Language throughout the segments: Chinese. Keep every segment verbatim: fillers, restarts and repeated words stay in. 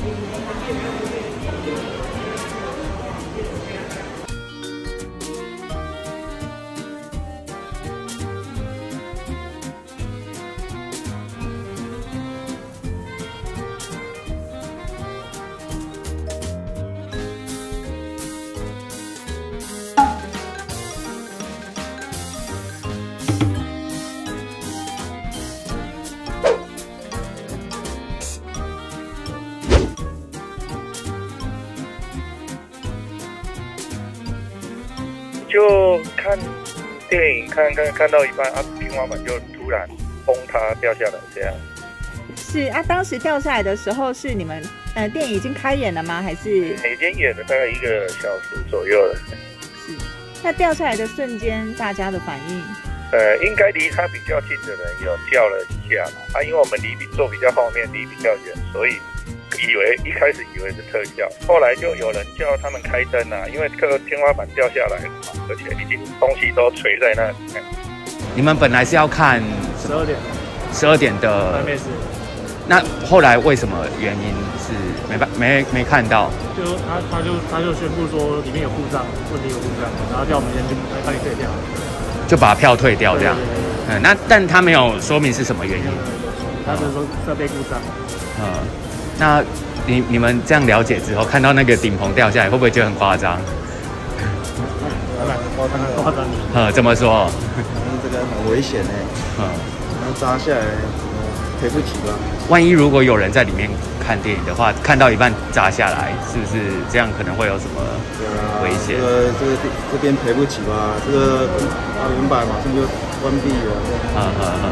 就看电影，看看看到一半啊，天花板就突然崩塌掉下来，这样。 是啊，当时掉下来的时候是你们呃电影已经开演了吗？还是已经演了大概一个小时左右了。 是。那掉下来的瞬间，大家的反应？ 呃，应该离他比较近的人有叫了一下啊，因为我们离比坐比较后面，离比较远，所以以为一开始以为是特效，后来就有人叫他们开灯啊，因为这个天花板掉下来了嘛，而且已经东西都垂在那里。 你们本来是要看十二点， 十二点的， 没事。 那后来为什么原因是没办没没看到？ 就他他就他就宣布说里面有故障，问题有故障，然后叫我们先去把你退掉， 就把票退掉这样。嗯，那但他没有说明是什么原因。 他是说设备故障。 嗯，那你你们这样了解之后，看到那个顶棚掉下来，会不会觉得很夸张？ 我看看夸张。 呃，怎么说？ 这个很危险哎。嗯，然后砸下来，赔不起吧？ 万一如果有人在里面看电影的话，看到一半砸下来，是不是这样可能会有什么危险？ 这个这个这边赔不起吧？这个大圆板马上就关闭了。 嗯嗯嗯。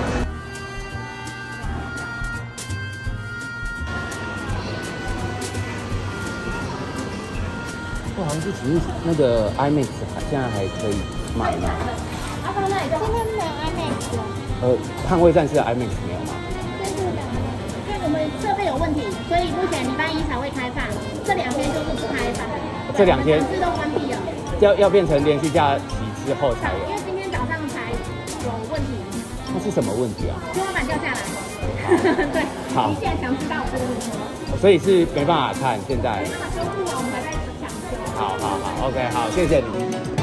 这好像是只是那个 IMAX 现在还可以买吗？ 今天没有 IMAX 了。 呃，捍卫战士的 IMAX 没有吗？ 这是的，因为我们设备有问题，所以目前礼拜一才会开放，这两天就是不开放。 这两天自动关闭了。 要要变成连续假期之后才有。 因为今天早上才有问题。 那是什么问题啊？ 天花板掉下来。对。 好。 你现在想知道这个问题吗？ 所以是没办法看，现在。 没办法修复啊，我们还在抢修。 好好好 ，OK， 好，谢谢你。